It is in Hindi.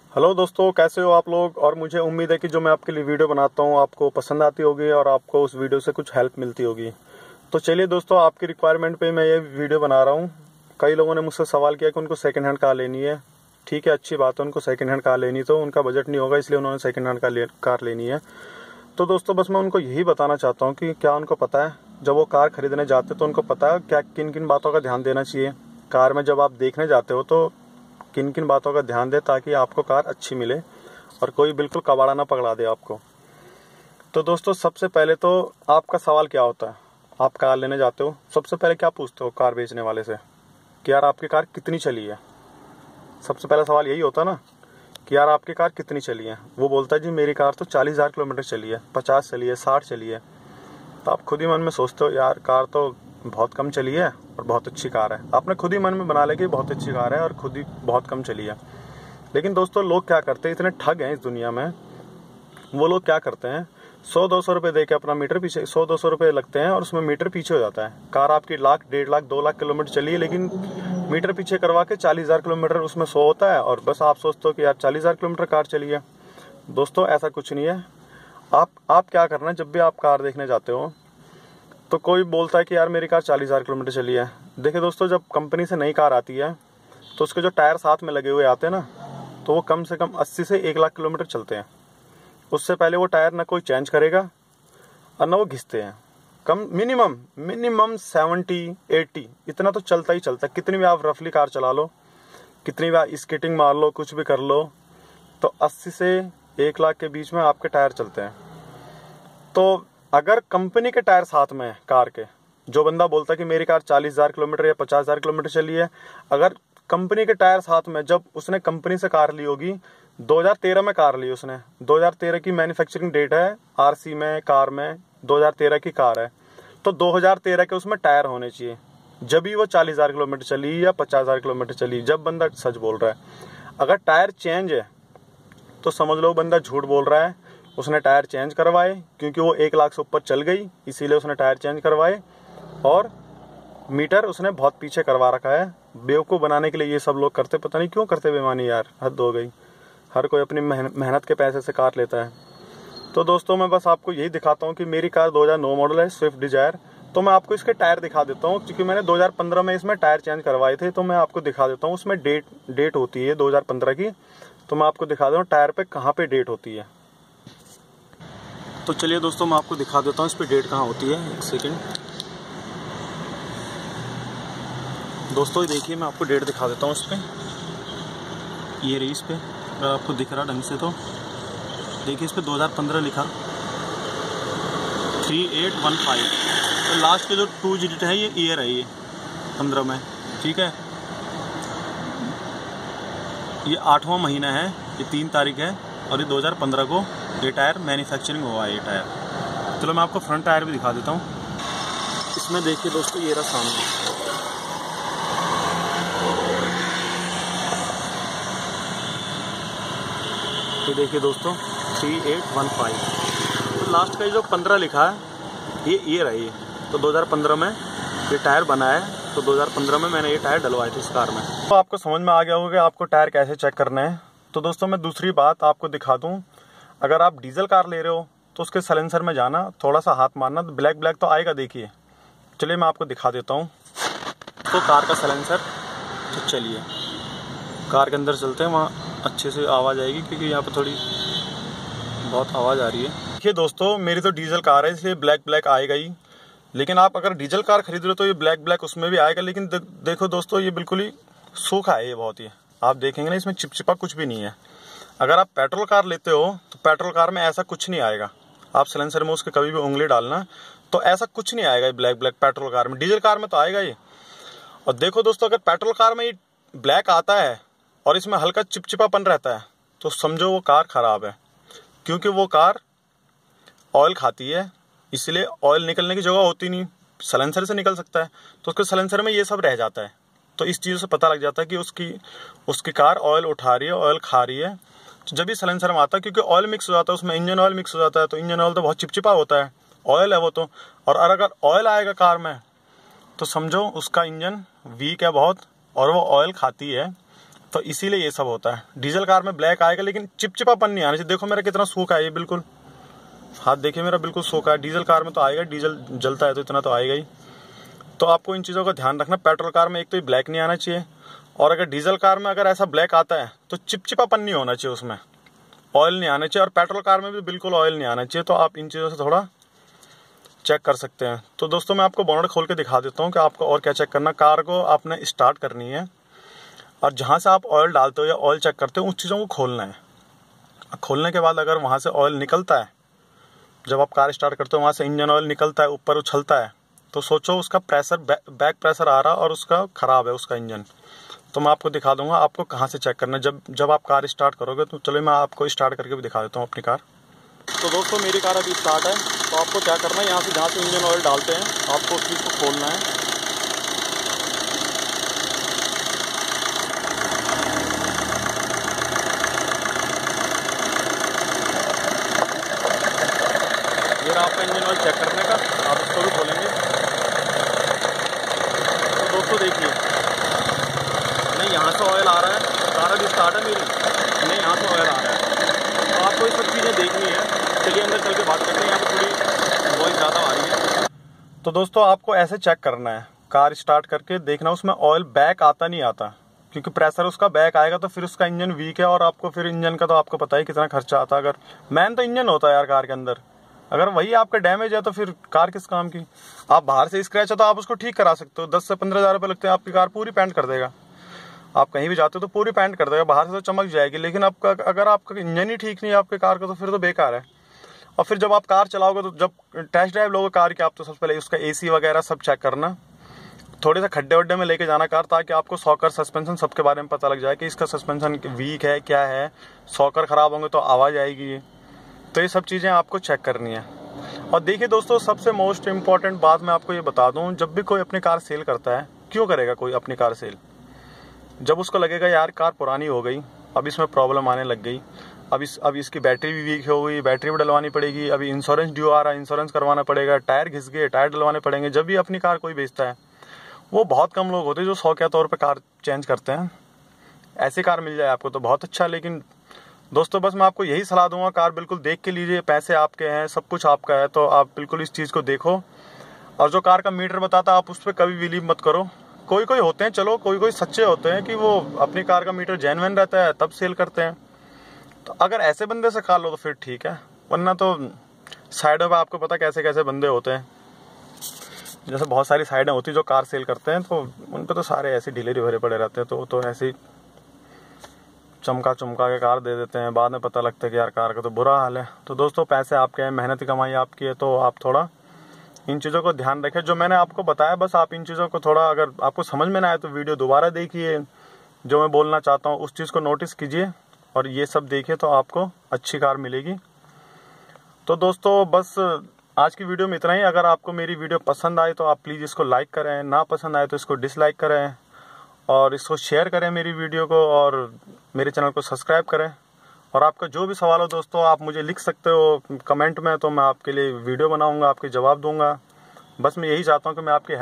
हेलो दोस्तों, कैसे हो आप लोग। और मुझे उम्मीद है कि जो मैं आपके लिए वीडियो बनाता हूँ आपको पसंद आती होगी और आपको उस वीडियो से कुछ हेल्प मिलती होगी। तो चलिए दोस्तों, आपकी रिक्वायरमेंट पे मैं ये वीडियो बना रहा हूँ। कई लोगों ने मुझसे सवाल किया कि उनको सेकंड हैंड कार लेनी है। ठीक है, अच्छी बात है, उनको सेकंड हैंड कार लेनी, तो उनका बजट नहीं होगा इसलिए उन्होंने सेकंड हैंड कार लेनी है। तो दोस्तों बस मैं उनको यही बताना चाहता हूँ कि क्या उनको पता है, जब वो कार खरीदने जाते तो उनको पता है क्या किन किन बातों का ध्यान देना चाहिए। कार में जब आप देखने जाते हो तो किन किन बातों का ध्यान दे ताकि आपको कार अच्छी मिले और कोई बिल्कुल कबाड़ा ना पकड़ा दे आपको। तो दोस्तों सबसे पहले तो आपका सवाल क्या होता है, आप कार लेने जाते हो सबसे पहले क्या पूछते हो कार बेचने वाले से कि यार आपकी कार कितनी चली है। सबसे पहला सवाल यही होता है ना कि यार आपकी कार कितनी चली है। वो बोलता है जी मेरी कार तो 40,000 किलोमीटर चली है, 50 चली है, 60 चली है। तो आप खुद ही मन में सोचते हो यार कार तो बहुत कम चली है और बहुत अच्छी कार है। आपने खुद ही मन में बना लिया कि बहुत अच्छी कार है और खुद ही बहुत कम चली है। लेकिन दोस्तों लोग क्या करते हैं, इतने ठग हैं इस दुनिया में। वो लोग क्या करते हैं, 100-200 रुपये दे के अपना मीटर पीछे, 100-200 रुपये लगते हैं और उसमें मीटर पीछे हो जाता है। कार आपकी 1,00,000, 1,50,000, 2,00,000 किलोमीटर चली है, लेकिन मीटर पीछे करवा के 40,000 किलोमीटर उसमें 100 होता है और बस आप सोचते हो कि यार 40,000 किलोमीटर कार चली है। दोस्तों ऐसा कुछ नहीं है। आप क्या करना है, जब भी आप कार देखने जाते हो तो कोई बोलता है कि यार मेरी कार 40,000 किलोमीटर चली है। देखिए दोस्तों, जब कंपनी से नई कार आती है तो उसके जो टायर साथ में लगे हुए आते हैं ना, तो वो कम से कम 80 से 1,00,000 किलोमीटर चलते हैं। उससे पहले वो टायर ना कोई चेंज करेगा और ना वो घिसते हैं। कम मिनिमम 70-80 इतना तो चलता ही चलता है। कितनी भी आप रफली कार चला लो, कितनी भी आप स्केटिंग मार लो, कुछ भी कर लो, तो 80 से 1,00,000 के बीच में आपके टायर चलते हैं। तो अगर कंपनी के टायर साथ में है कार के, जो बंदा बोलता है कि मेरी कार 40,000 किलोमीटर या 50,000 किलोमीटर चली है, अगर कंपनी के टायर साथ में, जब उसने कंपनी से कार ली होगी, 2013 में कार ली उसने, 2013 की मैन्युफैक्चरिंग डेट है आरसी में, कार में 2013 की कार है, तो 2013 के उसमें टायर होने चाहिए। जब भी वो 40,000 किलोमीटर चली या 50,000 किलोमीटर चली, जब बंदा सच बोल रहा है। अगर टायर चेंज है तो समझ लो बंदा झूठ बोल रहा है। उसने टायर चेंज करवाए क्योंकि वो 1,00,000 से ऊपर चल गई, इसीलिए उसने टायर चेंज करवाए, और मीटर उसने बहुत पीछे करवा रखा है। बेवकूफ़ बनाने के लिए ये सब लोग करते, पता नहीं क्यों करते बेईमानी यार, हद हो गई। हर कोई अपनी मेहनत के पैसे से कार लेता है। तो दोस्तों मैं बस आपको यही दिखाता हूँ कि मेरी कार 2009 मॉडल है, स्विफ्ट डिजायर। तो मैं आपको इसके टायर दिखा देता हूँ क्योंकि मैंने 2015 में इसमें टायर चेंज करवाए थे। तो मैं आपको दिखा देता हूँ, उसमें डेट होती है 2015 की। तो मैं आपको दिखा दूँ टायर पे कहाँ पे डेट होती है। तो चलिए दोस्तों मैं आपको दिखा देता हूँ इस पे डेट कहाँ होती है। एक सेकेंड दोस्तों, ये देखिए मैं आपको डेट दिखा देता हूँ इस पर। ये रही इस पर, अगर आपको दिख रहा ढंग से तो देखिए, इस पर 2015 लिखा 3815। तो लास्ट के जो 2 डिजिट है ये ईयर है, ये 15 में, ठीक है। ये 8वां महीना है, ये 3 तारीख है और ये 2015 को ये टायर मैन्युफैक्चरिंग हुआ है। ये टायर, चलो मैं आपको फ्रंट टायर भी दिखा देता हूँ। इसमें देखिए दोस्तों, ये रहा सामने, ये देखिए दोस्तों 3815। तो लास्ट का जो 15 लिखा है ये ईयर है। ये तो 2015 में ये टायर बना है, तो 2015 में मैंने ये टायर डलवाए थे इस कार में। तो आपको समझ में आ गया होगा कि आपको टायर कैसे चेक करना है। तो दोस्तों मैं दूसरी बात आपको दिखा दूं, अगर आप डीजल कार ले रहे हो तो उसके साइलेंसर में जाना, थोड़ा सा हाथ मारना, तो ब्लैक तो आएगा। देखिए चलिए मैं आपको दिखा देता हूँ तो कार का साइलेंसर। तो चलिए कार के अंदर चलते हैं, वहाँ अच्छे से आवाज़ आएगी क्योंकि यहाँ पर थोड़ी बहुत आवाज़ आ रही है। देखिए दोस्तों, मेरी तो डीजल कार है इसलिए ब्लैक आएगा ही। लेकिन आप अगर डीजल कार खरीद रहे हो तो ये ब्लैक उसमें भी आएगा। लेकिन देखो दोस्तों, ये बिल्कुल ही सूखा है, ये बहुत ही, आप देखेंगे ना इसमें चिपचिपा कुछ भी नहीं है। अगर आप पेट्रोल कार लेते हो तो पेट्रोल कार में ऐसा कुछ नहीं आएगा। आप सिलेंसर में उसके कभी भी उंगली डालना तो ऐसा कुछ नहीं आएगा ब्लैक पेट्रोल कार में। डीजल कार में तो आएगा ये। और देखो दोस्तों, अगर पेट्रोल कार में ये ब्लैक आता है और इसमें हल्का चिपचिपापन रहता है तो समझो वो कार खराब है, क्योंकि वो कार ऑयल खाती है, इसलिए ऑयल निकलने की जगह होती नहीं, साइलेंसर से निकल सकता है, तो उसके साइलेंसर में ये सब रह जाता है। तो इस चीज़ से पता लग जाता है कि उसकी कार ऑयल उठा रही है, ऑयल खा रही है। तो जब भी साइलेंसर में आता है, क्योंकि ऑयल मिक्स हो जाता है उसमें, इंजन ऑयल मिक्स हो जाता है, तो इंजन ऑयल तो बहुत चिपचिपा होता है, ऑयल है वो तो। और अगर ऑयल आएगा कार में तो समझो उसका इंजन वीक है बहुत और वो ऑयल खाती है, तो इसीलिए ये सब होता है। डीजल कार में ब्लैक आएगा लेकिन चिपचिपापन नहीं आना चाहिए। देखो मेरा कितना सूखा है ये, बिल्कुल हाथ देखिए मेरा बिल्कुल सूखा है। डीजल कार में तो आएगा, डीजल जलता है तो इतना तो आएगा ही। तो आपको इन चीज़ों का ध्यान रखना। पेट्रोल कार में एक तो ये ब्लैक नहीं आना चाहिए, और अगर डीजल कार में अगर ऐसा ब्लैक आता है तो चिपचिपापन नहीं होना चाहिए, उसमें ऑयल नहीं आना चाहिए, और पेट्रोल कार में भी बिल्कुल ऑयल नहीं आना चाहिए। तो आप इन चीज़ों से थोड़ा चेक कर सकते हैं। तो दोस्तों मैं आपको बोनट खोल के दिखा देता हूँ कि आपको और क्या चेक करना। कार को आपने स्टार्ट करनी है, और जहाँ से आप ऑयल डालते हो या ऑयल चेक करते हो उस चीज़ों को खोलना है। खोलने के बाद अगर वहाँ से ऑयल निकलता है, जब आप कार स्टार्ट करते हो वहाँ से इंजन ऑयल निकलता है, ऊपर उछलता है, तो सोचो उसका प्रेशर बैक प्रेशर आ रहा और उसका ख़राब है उसका इंजन। तो मैं आपको दिखा दूंगा आपको कहाँ से चेक करना है जब आप कार स्टार्ट करोगे। तो चलो मैं आपको स्टार्ट करके भी दिखा देता हूँ अपनी कार। तो दोस्तों मेरी कार अभी स्टार्ट है। तो आपको क्या करना है, यहाँ से जहाँ से इंजन ऑयल डालते हैं आपको उस चीज़ को खोलना है। ये रहा आपका इंजन ऑयल चेक करने का, आप इसको भी खोलेंगे। तो दोस्तों देखिए, नहीं यहाँ से ऑयल आ रहा है, कार अभी स्टार्ट है मेरी, नहीं यहाँ से ऑयल आ रहा है। तो आपको ये सब चीज़ें देखनी है। चलिए अंदर चल के बात करते हैं, यहाँ पे थोड़ी वॉइस ज़्यादा आ रही है। तो दोस्तों आपको ऐसे चेक करना है, कार स्टार्ट करके देखना उसमें ऑयल बैक आता नहीं आता, क्योंकि प्रेशर उसका बैक आएगा तो फिर उसका इंजन वीक है, और आपको फिर इंजन का तो आपको पता ही कितना खर्चा आता है। अगर मेन तो इंजन होता है यार कार के अंदर, अगर वही आपका डैमेज है तो फिर कार किस काम की। आप बाहर से स्क्रैच है तो आप उसको ठीक करा सकते हो, 10 से 15 हज़ार रुपये लगते हैं, आपकी कार पूरी पेंट कर देगा। आप कहीं भी जाते हो तो पूरी पेंट कर देगा, बाहर से तो चमक जाएगी, लेकिन आपका अगर आपका इंजन ही ठीक नहीं है आपके कार का तो फिर तो बेकार है। और फिर जब आप कार चलाओगे तो जब टेस्ट ड्राइव लोगे कार की, आप तो सबसे पहले उसका AC वगैरह सब चेक करना। थोड़े से खड्डे वड्डे में लेके जाना कार, ताकि आपको सॉकर सस्पेंशन सबके बारे में पता लग जाए कि इसका सस्पेंशन वीक है क्या है। सॉकर ख़राब होंगे तो आवाज़ आएगी। तो ये सब चीज़ें आपको चेक करनी है। और देखिए दोस्तों, सबसे मोस्ट इम्पॉर्टेंट बात मैं आपको ये बता दूं, जब भी कोई अपनी कार सेल करता है, क्यों करेगा कोई अपनी कार सेल? जब उसको लगेगा यार कार पुरानी हो गई, अब इसमें प्रॉब्लम आने लग गई, अब इसकी बैटरी भी वीक हो गई, बैटरी भी डलवानी पड़ेगी, अभी इंश्योरेंस ड्यू आ रहा है, इंश्योरेंस करवाना पड़ेगा, टायर घिस गए, टायर डलवाने पड़ेंगे। जब भी अपनी कार कोई बेचता है, वो बहुत कम लोग होते हैं जो शौक के तौर पर कार चेंज करते हैं। ऐसी कार मिल जाए आपको तो बहुत अच्छा। लेकिन दोस्तों बस मैं आपको यही सलाह दूंगा, कार बिल्कुल देख के लीजिए, पैसे आपके हैं, सब कुछ आपका है, तो आप बिल्कुल इस चीज़ को देखो। और जो कार का मीटर बताता है आप उस पर कभी बिलीव मत करो। कोई होते हैं, चलो कोई सच्चे होते हैं कि वो अपनी कार का मीटर जेन्युइन रहता है तब सेल करते हैं। तो अगर ऐसे बंदे से कार लो तो फिर ठीक है, वरना तो साइडों पे आपको पता कैसे कैसे बंदे होते हैं। जैसे बहुत सारी साइडें होती हैं जो कार सेल करते हैं, तो उन पे तो सारे ऐसे ढीले भरे पड़े रहते हैं। तो ऐसे ही चमका के कार दे देते हैं, बाद में पता लगता है कि यार कार का तो बुरा हाल है। तो दोस्तों पैसे आपके हैं, मेहनत की कमाई आपकी है, तो आप थोड़ा इन चीज़ों को ध्यान रखें। जो मैंने आपको बताया बस आप इन चीज़ों को थोड़ा, अगर आपको समझ में ना आए तो वीडियो दोबारा देखिए, जो मैं बोलना चाहता हूँ उस चीज़ को नोटिस कीजिए, और ये सब देखिए तो आपको अच्छी कार मिलेगी। तो दोस्तों बस आज की वीडियो में इतना ही। अगर आपको मेरी वीडियो पसंद आए तो आप प्लीज़ इसको लाइक करें, ना पसंद आए तो इसको डिसलाइक करें, और इसको शेयर करें मेरी वीडियो को, और मेरे चैनल को सब्सक्राइब करें। और आपका जो भी सवाल हो दोस्तों आप मुझे लिख सकते हो कमेंट में, तो मैं आपके लिए वीडियो बनाऊंगा, आपके जवाब दूंगा। बस मैं यही चाहता हूं कि मैं आपकी